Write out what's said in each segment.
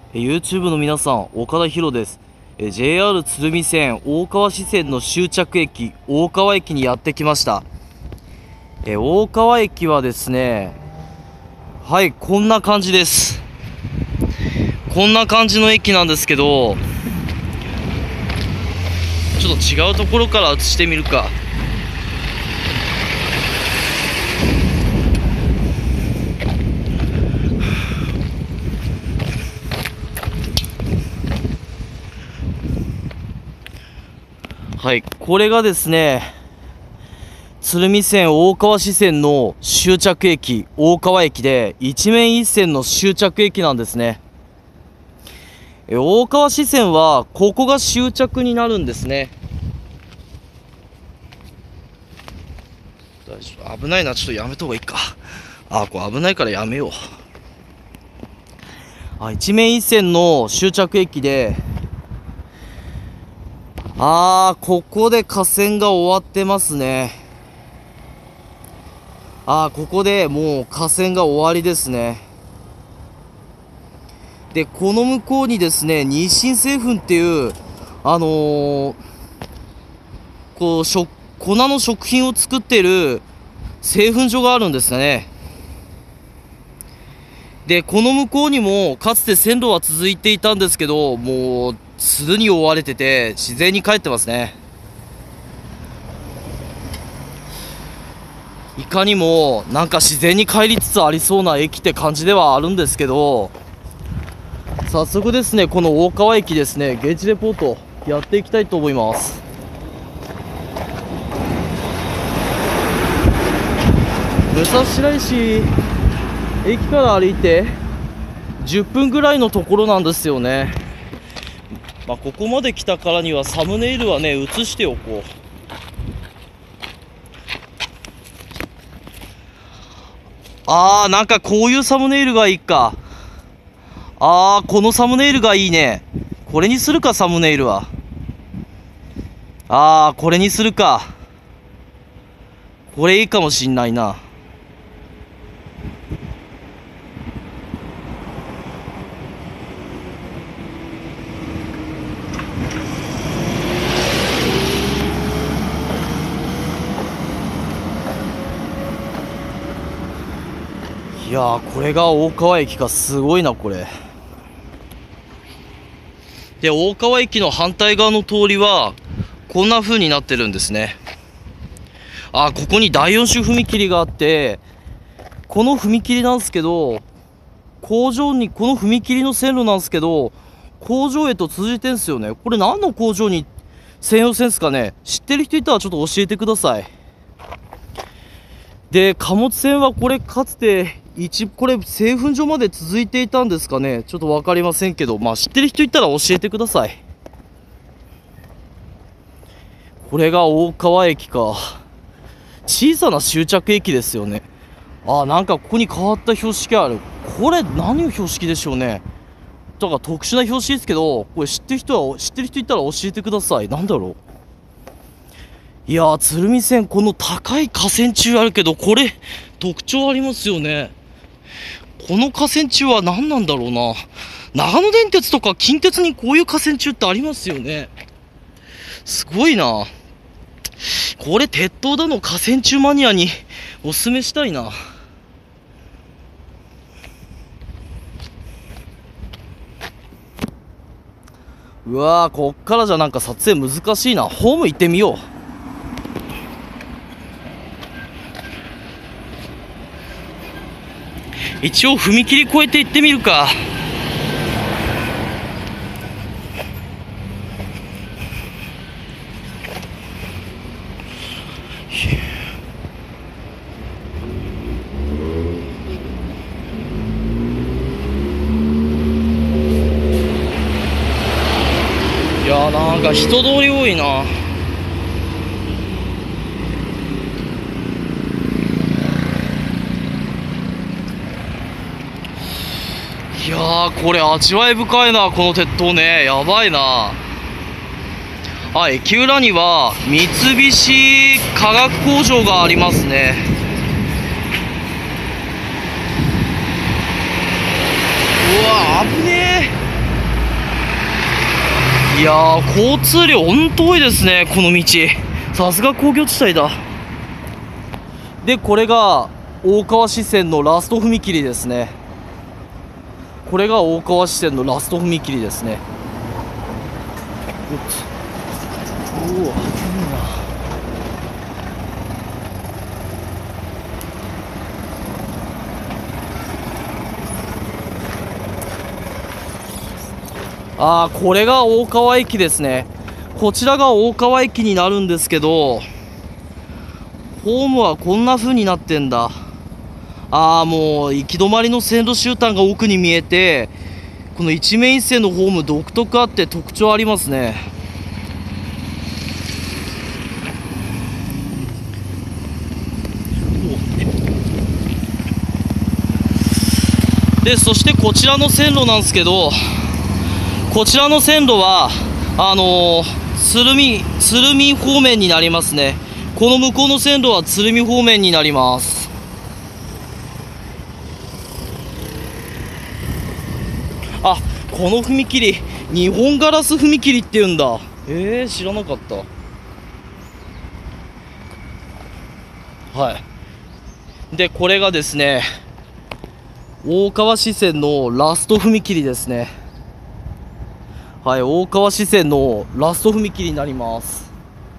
YouTube の皆さん、岡田博です。JR 鶴見線大川支線の終着駅、大川駅にやってきました。大川駅はですね、はい、こんな感じです。こんな感じの駅なんですけど、ちょっと違うところから映してみるか。はい、これがですね、鶴見線大川支線の終着駅、大川駅で、一面一線の終着駅なんですね。大川支線は、ここが終着になるんですね。大丈夫？危ないな、ちょっとやめた方がいいか。これ危ないからやめよう。一面一線の終着駅で、ここで架線が終わってますね。ここでもう架線が終わりですね。で、この向こうにですね、日清製粉っていう、粉の食品を作ってる製粉所があるんですね。で、この向こうにもかつて線路は続いていたんですけど、もうすでに覆われてて自然に帰ってますね。いかにもなんか自然に帰りつつありそうな駅って感じではあるんですけど、早速ですね、この大川駅ですね、現地レポートやっていきたいと思います。武蔵白石駅から歩いて10分ぐらいのところなんですよね。ここまで来たからにはサムネイルはね、映しておこう。なんかこういうサムネイルがいいか。このサムネイルがいいね。これにするか、サムネイルは。これにするか。これいいかもしんないな。いやー、これが大川駅か。すごいな、これ。で、大川駅の反対側の通りはこんな風になってるんですね。ここに第4種踏切があって、この踏切なんですけど、この踏切の線路なんですけど、工場へと通じてんすよね。これ何の工場に専用線すかね。知ってる人いたらちょっと教えてください。で、貨物船はこれかつてこれ製粉所まで続いていたんですかね。ちょっと分かりませんけど、知ってる人いたら教えてください。これが大川駅か。小さな終着駅ですよね。なんかここに変わった標識ある。これ何の標識でしょうね。だから特殊な標識ですけど、これ知ってる人いたら教えてください。なんだろう。いやー、鶴見線この高い架線柱あるけど、これ特徴ありますよね。この架線柱は何なんだろうな。長野電鉄とか近鉄にこういう架線柱ってありますよね。すごいな。これ鉄塔だの架線柱マニアにおすすめしたいな。うわー、こっからじゃなんか撮影難しいな。ホーム行ってみよう。一応踏切越えて行ってみるか。いやー、なんか人通り多いな。いやー、これ味わい深いな、この鉄塔ね。やばいな。駅裏には三菱化学工場がありますね。うわ、危ねえ。 いやー、交通量ほんと多いですね、この道。さすが工業地帯だ。で、これが大川支線のラスト踏切ですね。これが大川支線のラスト踏切ですね。おお、ああ、これが大川駅ですね。こちらが大川駅になるんですけど、ホームはこんな風になってんだ。ああ、もう行き止まりの線路終端が奥に見えて、この一面一線のホーム独特あって特徴ありますね。で、そしてこちらの線路なんですけど、こちらの線路は鶴見方面になりますね。この向こうの線路は鶴見方面になります。あ、この踏切日本ガラス踏切って言うんだ。知らなかった。はい。で、これがですね、大川支線のラスト踏切ですね。はい、大川支線のラスト踏切になります。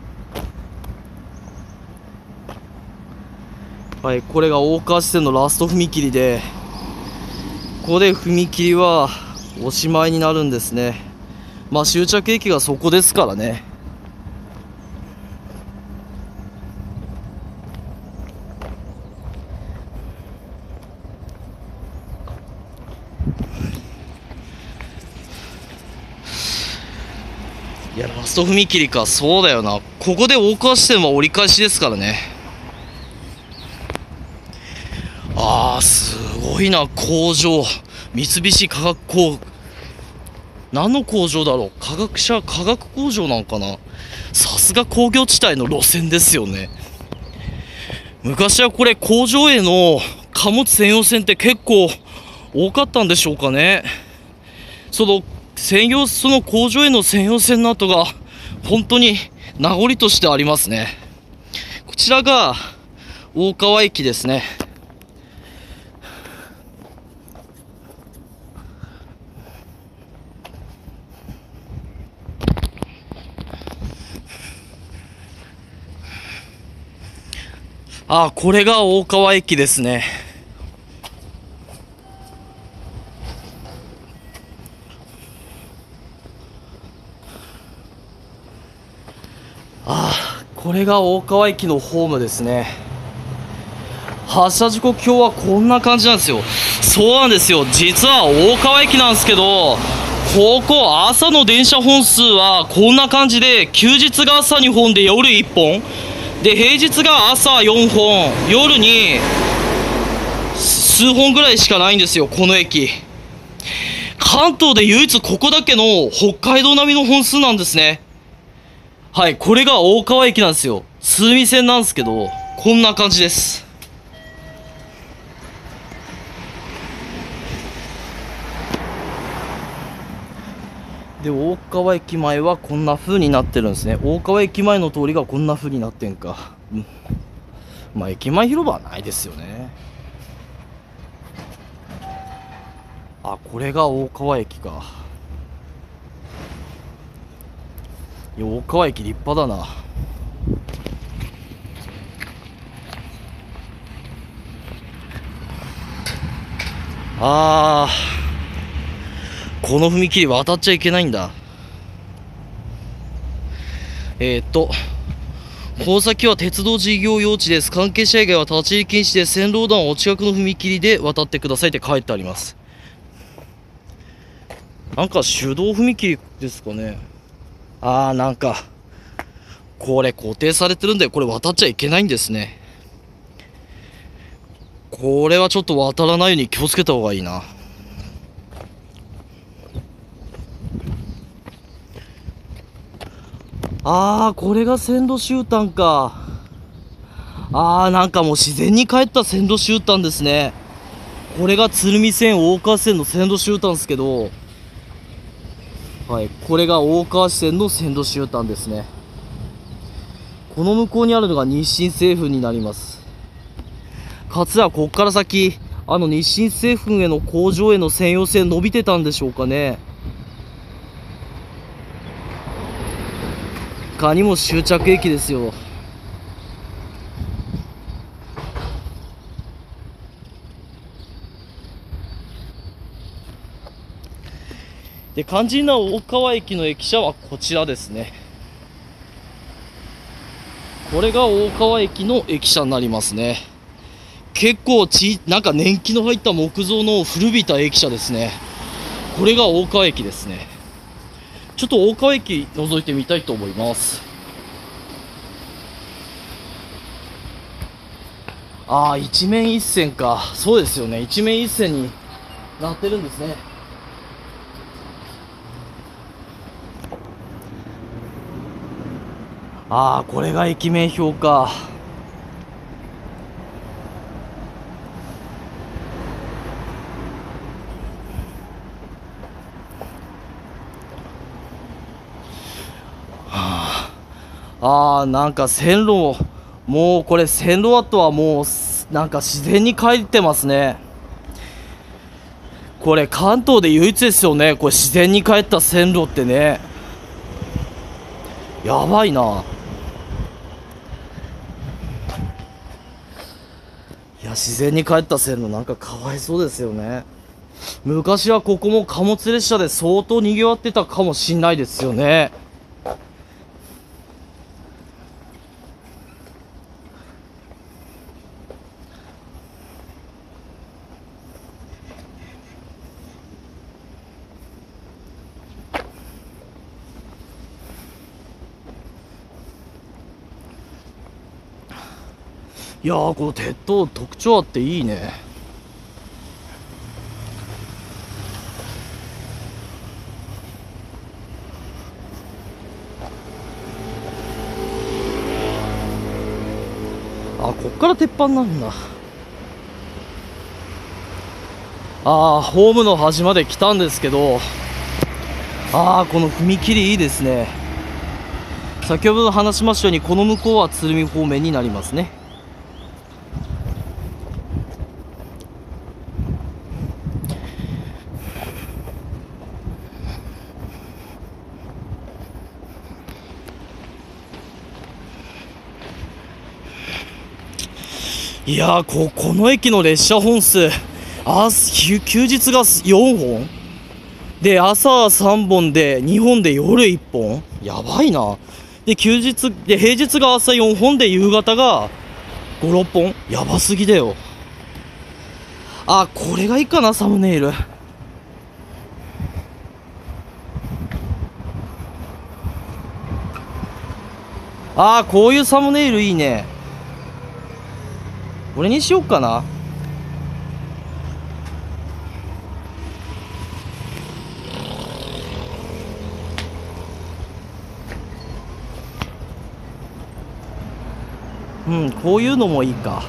はい、これが大川支線のラスト踏切で、ここで踏切はおしまいになるんですね。まあ終着駅がそこですからね。いや、ラスト踏切か。そうだよな。ここで大川支線は折り返しですからね。あー、すごいな。工場、三菱化学工、何の工場だろう。化学工場なんかな。さすが工業地帯の路線ですよね。昔はこれ工場への貨物専用線って結構多かったんでしょうかね。その工場への専用線の跡が本当に名残としてありますね。こちらが大川駅ですね。あ、これが大川駅ですね。これが大川駅のホームですね。発車時刻表はこんな感じなんですよ。そうなんですよ。実は大川駅なんですけど、ここ朝の電車本数はこんな感じで、休日が朝2本で夜1本で、平日が朝4本、夜に数本ぐらいしかないんですよ、この駅。関東で唯一ここだけの北海道並みの本数なんですね。はい、これが大川駅なんですよ。鶴見線なんですけど、こんな感じです。で、大川駅前はこんな風になってるんですね。大川駅前の通りがこんな風になってんか。まあ駅前広場はないですよね。あ、これが大川駅か。いや、大川駅立派だな。この踏切渡っちゃいけないんだ。この先は鉄道事業用地です。関係者以外は立ち入り禁止で、線路横断はお近くの踏切で渡ってくださいって書いてあります。なんか手動踏切ですかね。なんかこれ固定されてるんで、これ渡っちゃいけないんですね。これはちょっと渡らないように気をつけた方がいいな。これが線路終端か。なんかもう自然に帰った線路終端ですね。これが鶴見線大川線の線路終端ですけど、 はい、これが大川支線の線路終端ですね。この向こうにあるのが日清製粉になります。かつてはこっから先、日清製粉への工場への専用線伸びてたんでしょうかね。いかにも終着駅ですよ。で、肝心な大川駅の駅舎はこちらですね。これが大川駅の駅舎になりますね。結構なんか年季の入った木造の古びた駅舎ですね。これが大川駅ですね。ちょっと大川駅覗いてみたいと思います。ああ、一面一線か。そうですよね。一面一線になってるんですね。ああ、これが駅名標か。なんか線路、もうこれ線路跡はもうなんか自然に帰ってますね。これ関東で唯一ですよね。これ自然に帰った線路ってね。やばいな。いや、自然に帰った線路なんかかわいそうですよね。昔はここも貨物列車で相当賑わってたかもしんないですよね。いやー、この鉄塔特徴あっていいね。こっから鉄板なんだ。ホームの端まで来たんですけど、この踏切いいですね。先ほど話しましたように、この向こうは鶴見方面になりますね。いやー、この駅の列車本数、休日が4本で、朝3本で、2本で夜1本、やばいな。で、平日が朝4本で、夕方が5、6本、やばすぎだよ。これがいいかな、サムネイル。こういうサムネイルいいね。これにしよっかな。こういうのもいいか。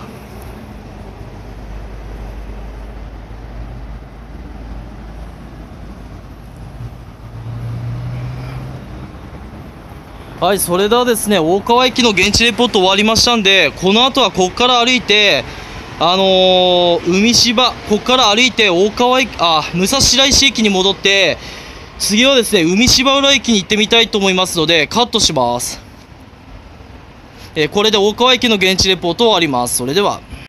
はい、それではですね、大川駅の現地レポート終わりましたんで、この後はここから歩いて、海芝、ここから歩いて大川駅、武蔵白石駅に戻って、次はですね、海芝浦駅に行ってみたいと思いますので、カットします。これで大川駅の現地レポート終わります。それでは。